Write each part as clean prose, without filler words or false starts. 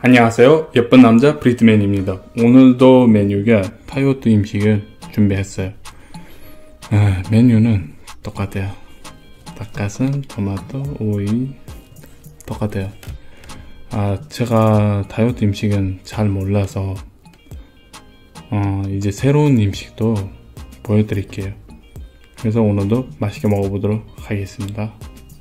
안녕하세요. 예쁜 남자 브리트맨입니다. 오늘도 메뉴가 타이어트 음식을 준비했어요. 메뉴는 똑같아요. 닭가슴, 토마토, 오이 똑같아요. 제가 다이어트 음식은 잘 몰라서 이제 새로운 음식도 보여드릴게요. 그래서 오늘도 맛있게 먹어보도록 하겠습니다.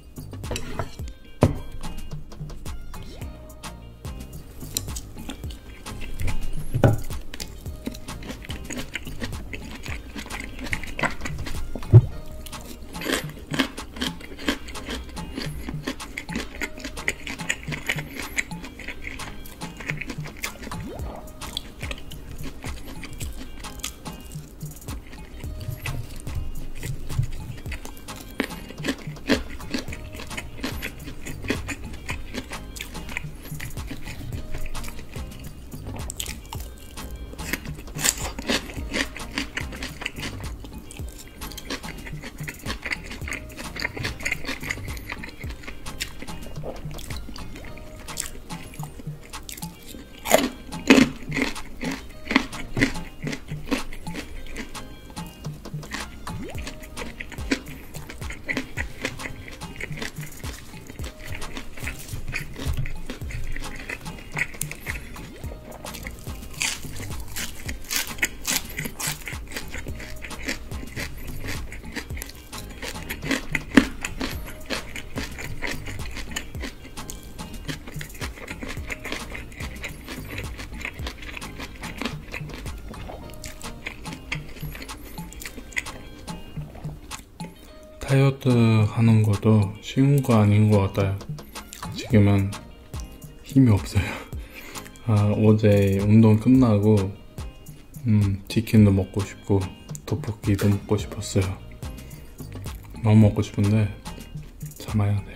다이어트 하는 것도 쉬운 거 아닌 것 같아요. 지금은 힘이 없어요. 어제 운동 끝나고 치킨도 먹고 싶고 떡볶이도 먹고 싶었어요. 너무 먹고 싶은데 참아야 돼요.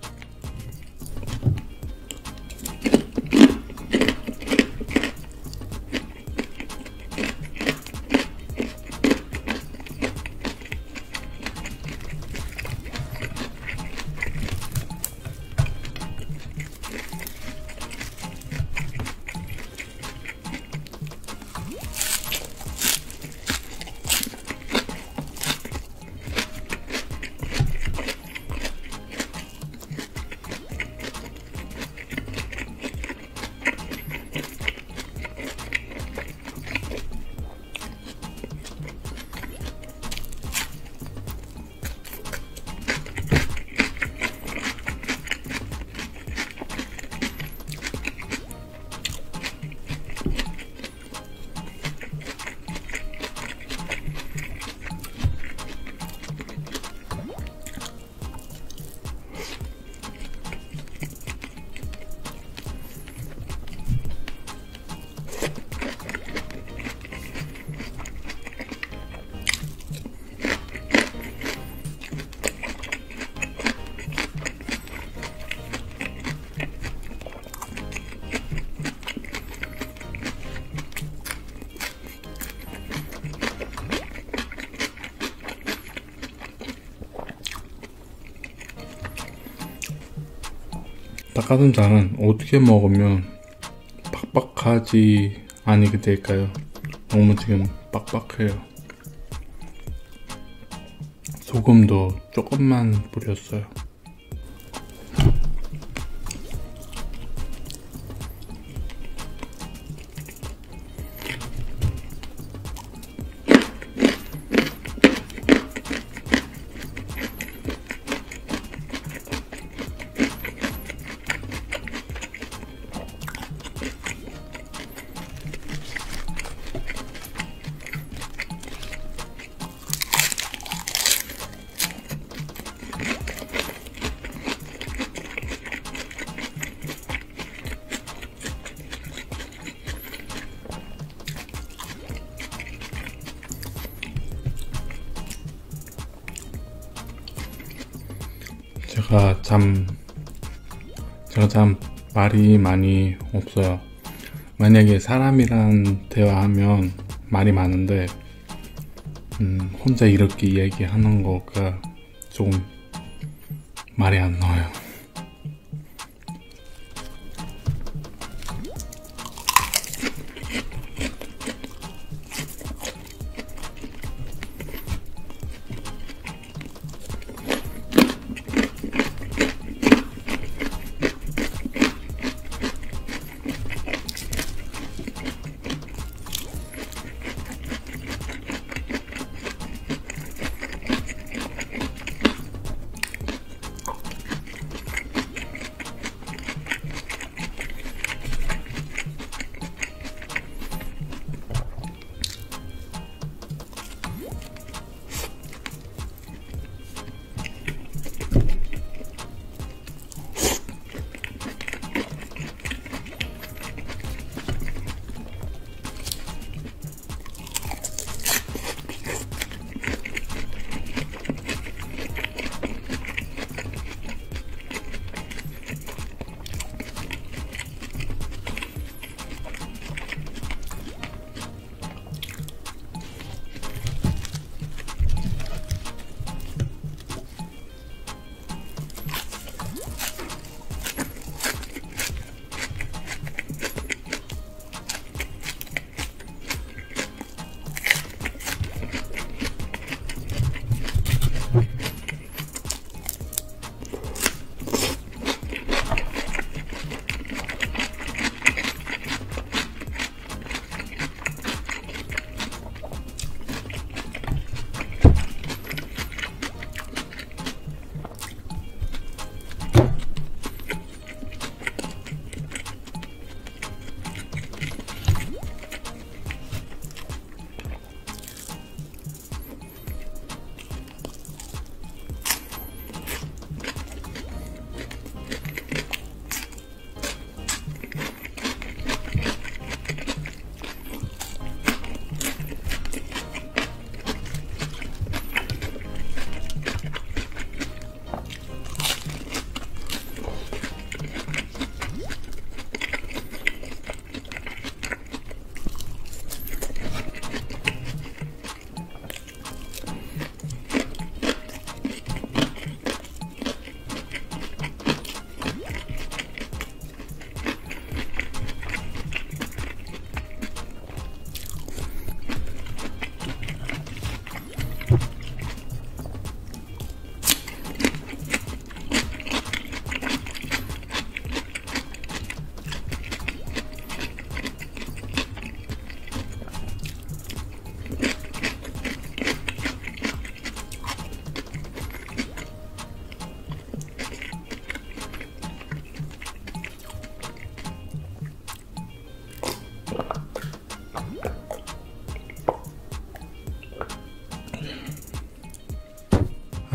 닭가슴살은 어떻게 먹으면 빡빡하지 않게 될까요? 너무 지금 빡빡해요. 소금도 조금만 뿌렸어요. 제가 참 말이 많이 없어요. 만약에 사람이랑 대화하면 말이 많은데 혼자 이렇게 얘기하는 거가 조금 말이 안 나와요.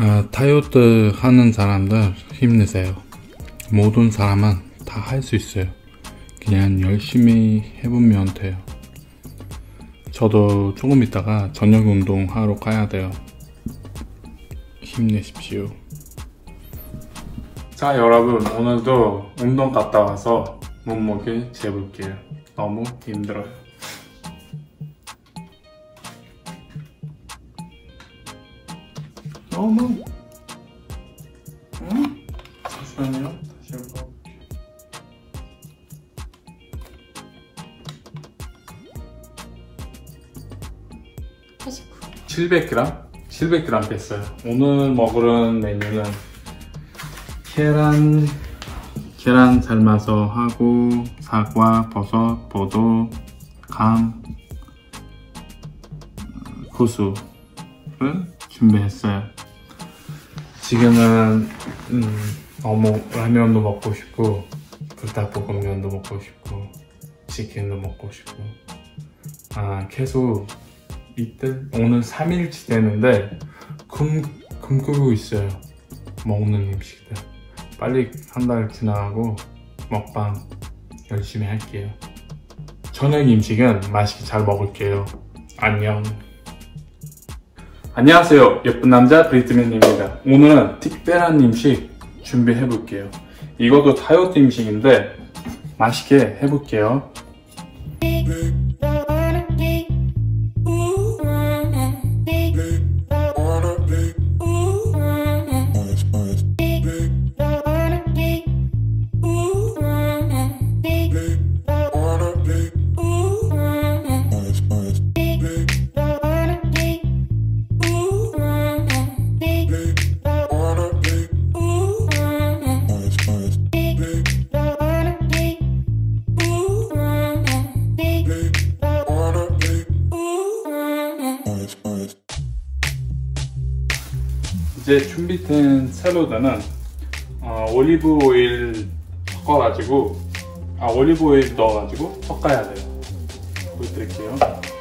다이어트 하는 사람들 힘내세요. 모든 사람은 다 할 수 있어요. 그냥 열심히 해보면 돼요. 저도 조금 있다가 저녁 운동 하러 가야 돼요. 힘내십시오. 자, 여러분, 오늘도 운동 갔다 와서 몸무게 재볼게요. 너무 힘들어요. 너무 잠시만요. 다시 한번. 700g? 700g 뺐어요. 오늘 먹으는 메뉴는 계란 삶아서 하고 사과, 버섯, 포도, 감, 고수를 준비했어요. 지금은 너무 라면도 먹고 싶고 불닭볶음면도 먹고 싶고 치킨도 먹고 싶고 계속 이틀? 오늘 3일치 되는데 굶고 있어요. 먹는 음식들. 빨리 한 달 지나가고 먹방 열심히 할게요. 저녁 음식은 맛있게 잘 먹을게요. 안녕. 안녕하세요. 예쁜 남자 브리트맨입니다. 오늘은 특별한 음식 준비해 볼게요. 이것도 다이어트 음식인데 맛있게 해볼게요. 이제 준비된 샐러드는 올리브 오일 섞어가지고 올리브 오일 넣어가지고 섞어야 돼요. 보여드릴게요.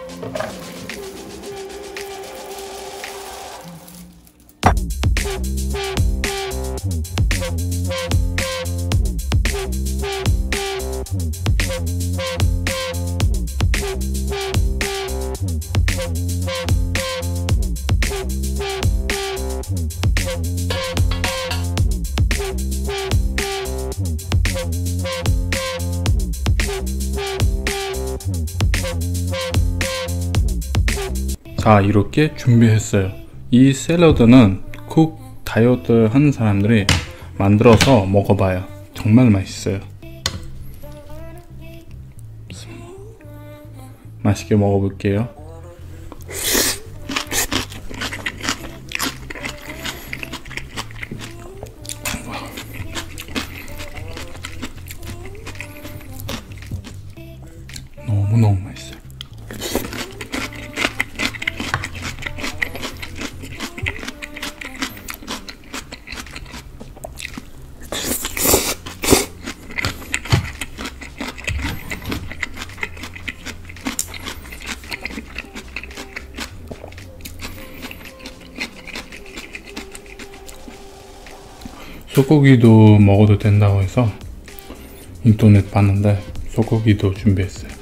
자, 이렇게 준비했어요. 이 샐러드는 꼭 다이어트 하는 사람들이 만들어서 먹어봐요. 정말 맛있어요. 맛있게 먹어볼게요. 너무너무 맛있어요. 소고기도 먹어도 된다고 해서 인터넷 봤는데 소고기도 준비했어요.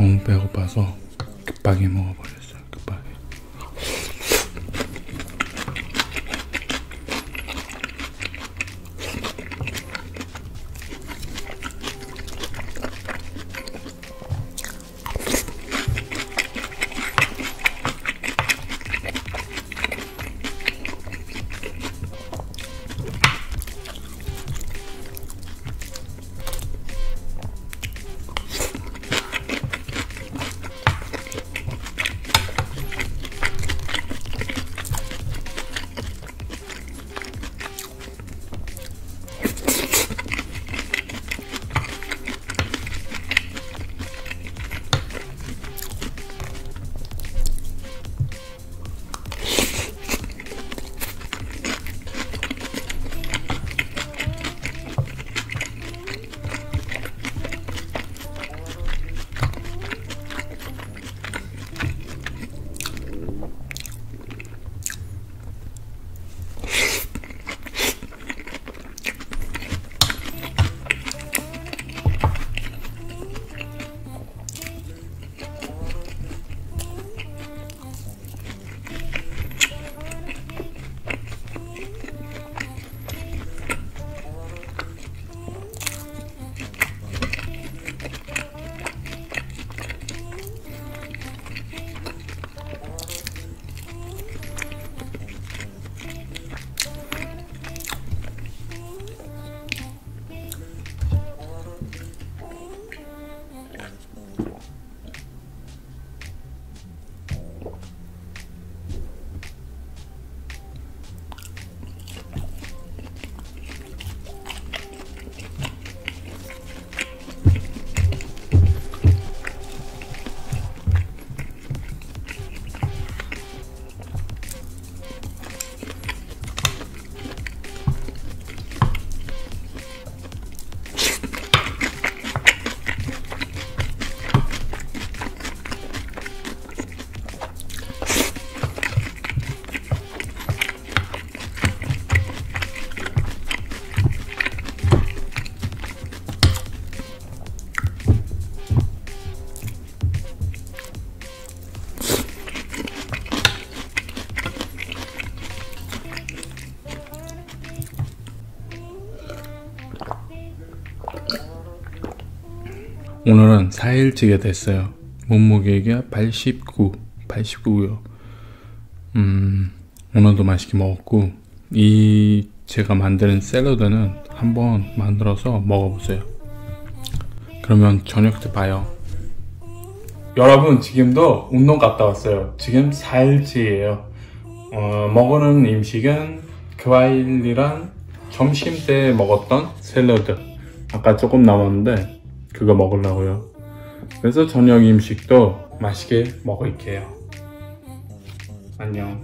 너무 배고파서 급하게 먹어버렸어요. 급하게. 오늘은 4일째가 됐어요. 몸무게가 89요. 오늘도 맛있게 먹었고, 제가 만드는 샐러드는 한번 만들어서 먹어보세요. 그러면 저녁 때 봐요. 여러분, 지금도 운동 갔다 왔어요. 지금 4일째예요. 먹는 음식은 과일이랑 점심 때 먹었던 샐러드. 아까 조금 남았는데 그거 먹으려고요. 그래서 저녁 음식도 맛있게 먹을게요. 안녕.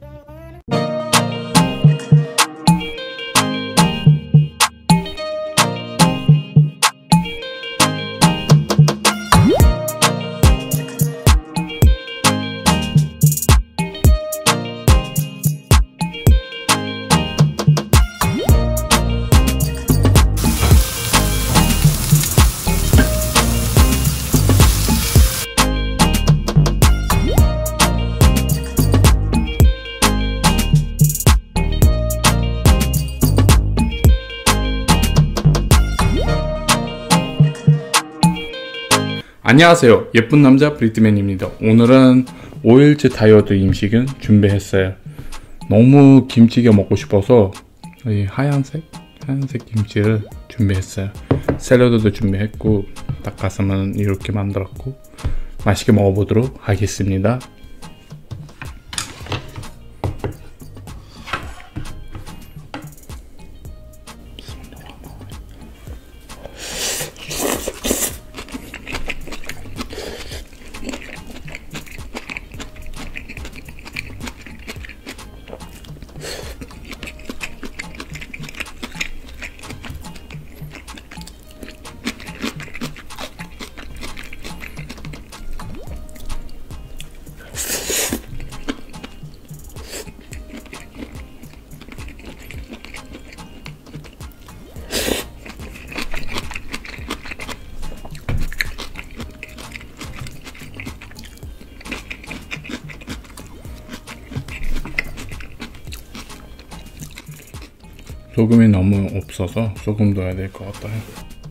안녕하세요. 예쁜 남자 브리트맨입니다. 오늘은 5일째 다이어트 음식은 준비했어요. 너무 김치가 먹고 싶어서 이 하얀색 김치를 준비했어요. 샐러드도 준비했고, 닭가슴은 이렇게 만들었고, 맛있게 먹어보도록 하겠습니다. 소금이 너무 없어서 소금 넣어야 될 것 같아요.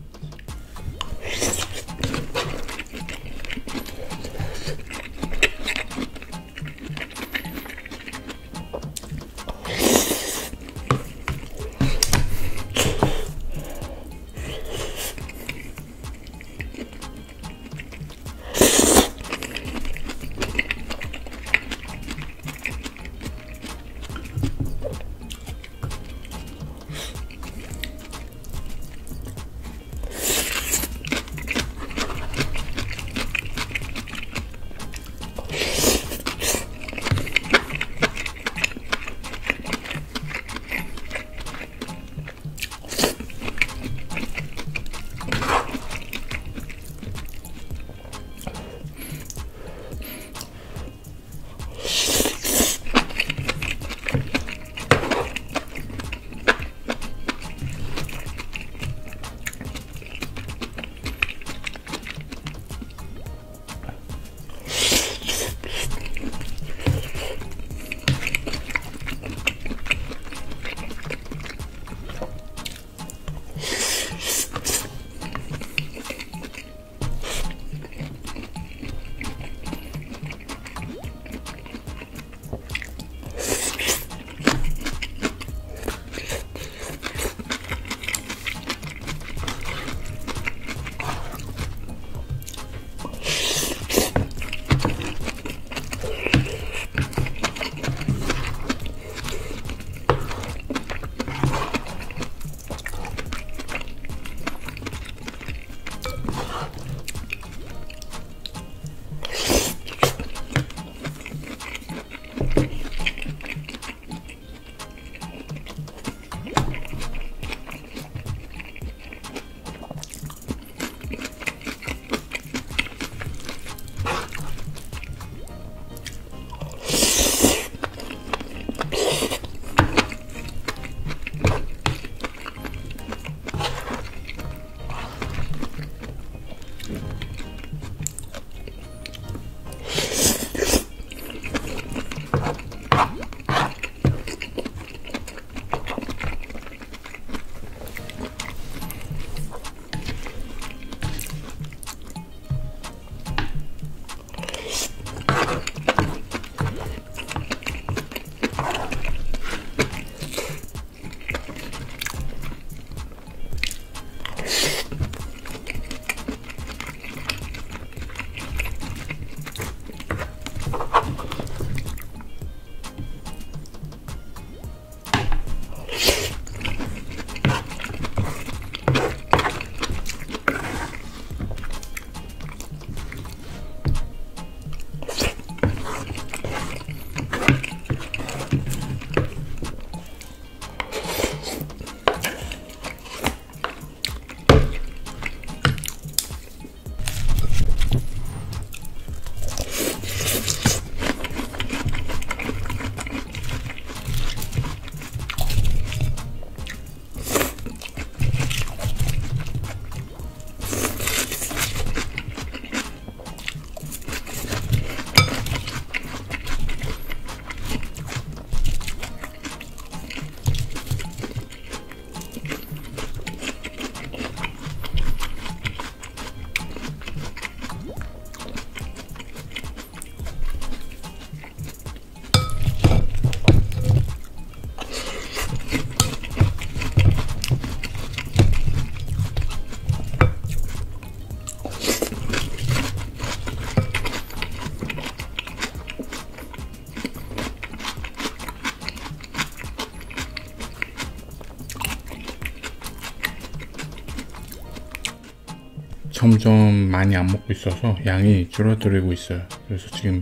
점점 많이 안 먹고 있어서 양이 줄어들고 있어요. 그래서 지금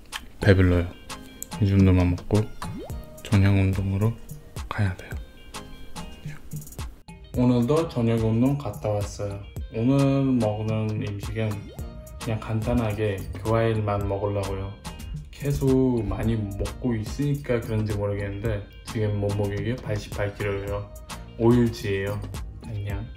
배불러요. 이 정도만 먹고 저녁 운동으로 가야 돼요. 오늘도 저녁 운동 갔다 왔어요. 오늘 먹는 음식은 그냥 간단하게 과일만 먹으려고요. 계속 많이 먹고 있으니까 그런지 모르겠는데 지금 몸무게가 88kg예요. 5일치예요. 안녕.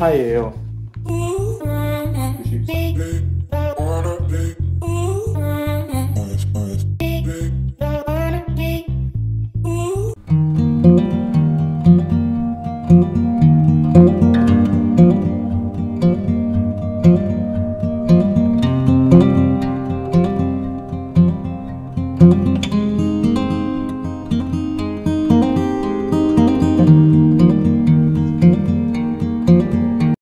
파이예요.